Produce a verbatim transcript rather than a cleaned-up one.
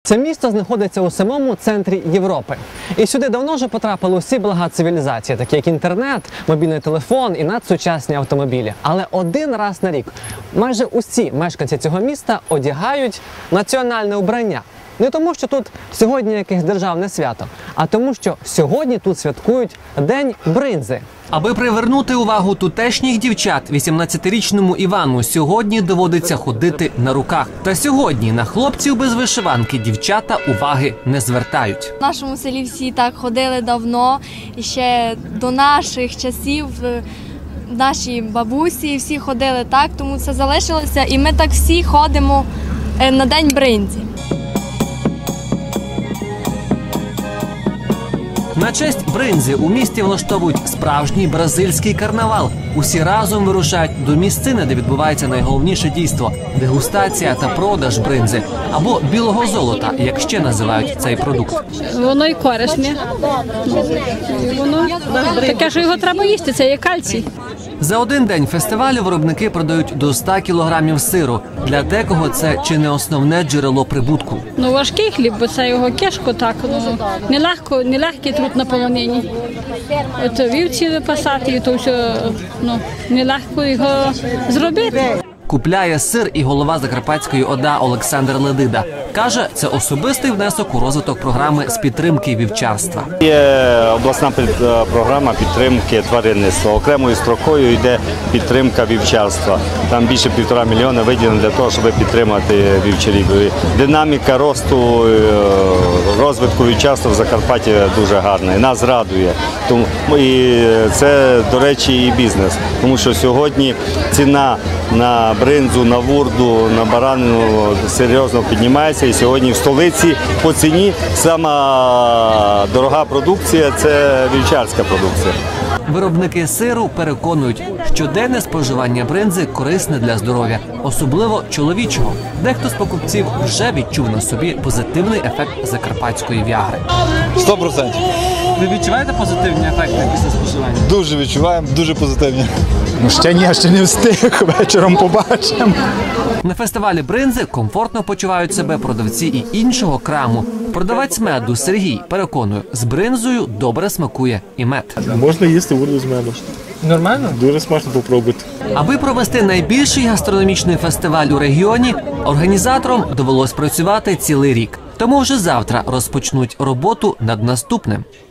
Це місто знаходиться у самому центрі Європи. І сюди давно вже потрапили усі блага цивілізації, такі як інтернет, мобільний телефон і надсучасні автомобілі. Але один раз на рік майже усі мешканці цього міста одягають національне убрання. Не тому, що тут сьогодні якесь державне свято, а тому, що сьогодні тут святкують День бринзи. Аби привернути увагу тутешніх дівчат, вісімнадцятирічному Івану сьогодні доводиться ходити на руках. Та сьогодні на хлопців без вишиванки дівчата уваги не звертають. В нашому селі всі так ходили давно, і ще до наших часів наші бабусі всі ходили так, тому це залишилося. І ми так всі ходимо на День бринзи. На честь бринзи у місті влаштовують справжній бразильський карнавал. Усі разом вирушають до місцини, де відбувається найголовніше дійство – дегустація та продаж бринзи. Або білого золота, як ще називають цей продукт. Воно і корисне. Воно таке, що його треба їсти, це є кальцій. За один день фестивалю виробники продають до ста кілограмів сиру. Для декого це чи не основне джерело прибутку. Ну, важкий хліб, бо це його кишко так, ну, нелегко, нелегкий труд на полонині. От вівці випасати, і то все, ну, нелегко його зробити. Купляє сир і голова Закарпатської ОДА Олександр Ледида. Каже, це особистий внесок у розвиток програми з підтримки вівчарства. Є обласна програма підтримки тваринництва. Окремою строкою йде підтримка вівчарства. Там більше півтора мільйона виділено для того, щоб підтримати вівчарів. Динаміка росту, розвитку вівчарства в Закарпатті дуже гарна і нас радує. І це, до речі, і бізнес. Тому що сьогодні ціна на бринзу, на вурду, на баранину серйозно піднімається. І сьогодні в столиці по ціні сама дорога продукція – це вівчарська продукція. Виробники сиру переконують, щоденне споживання бринзи корисне для здоров'я, особливо чоловічого. Дехто з покупців вже відчув на собі позитивний ефект закарпатської віагри. сто відсотків. Ви відчуваєте позитивні ефекти після споживання? Дуже відчуваємо, дуже позитивні. Ну ще ні, ще не встиг, вечором побачимо. На фестивалі бринзи комфортно почувають себе продавці і іншого краму. Продавець меду Сергій переконує, з бринзою добре смакує і мед. Можна їсти вурду з медом. Нормально? Дуже смачно попробувати. Аби провести найбільший гастрономічний фестиваль у регіоні, організаторам довелось працювати цілий рік. Тому вже завтра розпочнуть роботу над наступним.